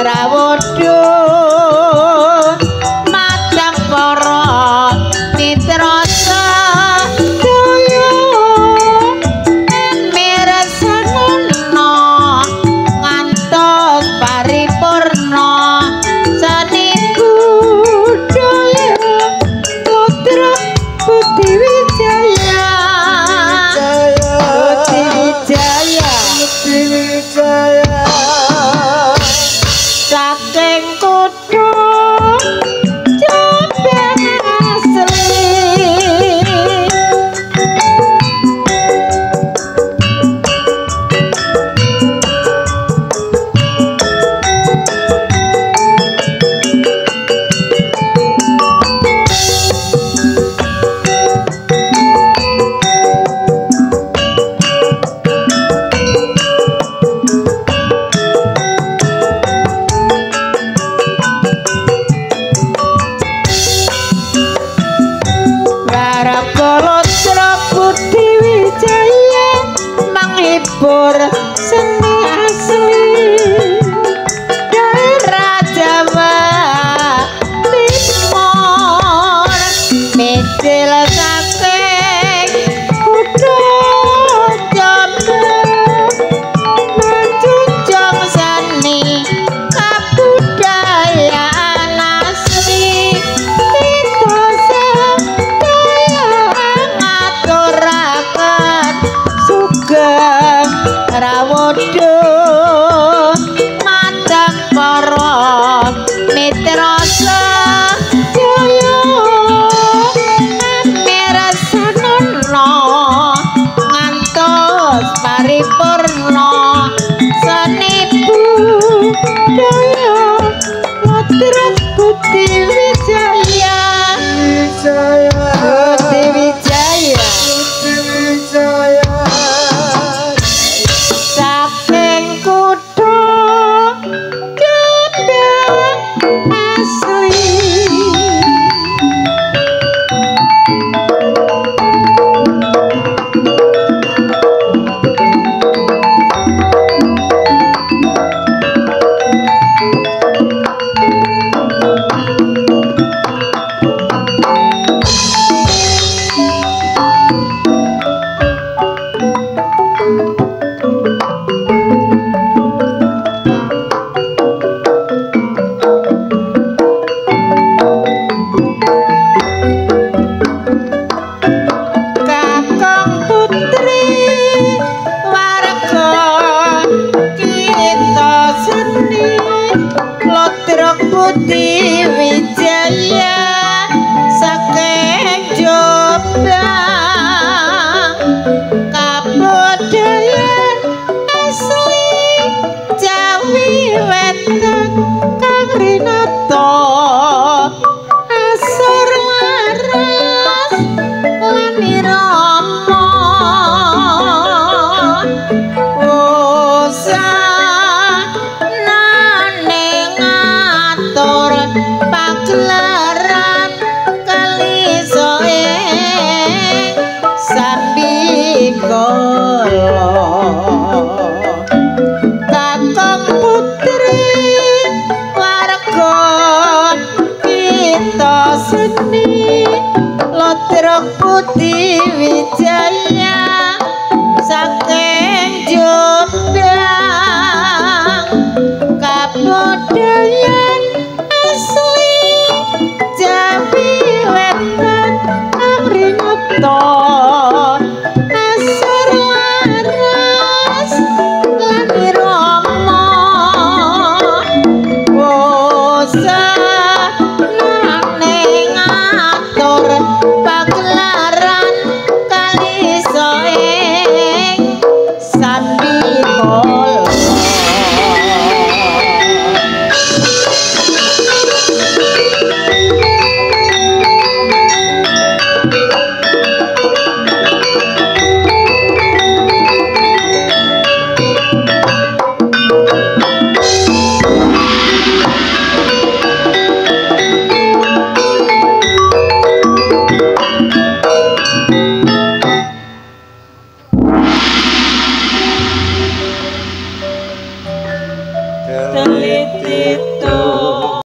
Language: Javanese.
Rawudu macam para mitra sedaya mirsana ngantos paripurna seni budaya putra Budi Wijaya saking kutha Jombang asli Budi Wijaya menghibur seni asli daerah Jawa Timur micil saking kutha Jombang menjunjung seni kabudayaan asli kita sugeng Rawudu madang para mitra sedaya mirsana ngantos paripurna seni budaya putra Budi Wijaya Budi Wijaya saking kutha Jombang asli Budi Wijaya saking Jombang kabudayan asli Jawi Wetan kang rinata asor laras lan irama pagelaran kali soe sambikala kakang putri warga kita seni Lotrok Budi Wijaya saking Jombang kabudayan Jawi Wetan amrinata asor laras lan irama bosanane ngatur pagelaran kali teliti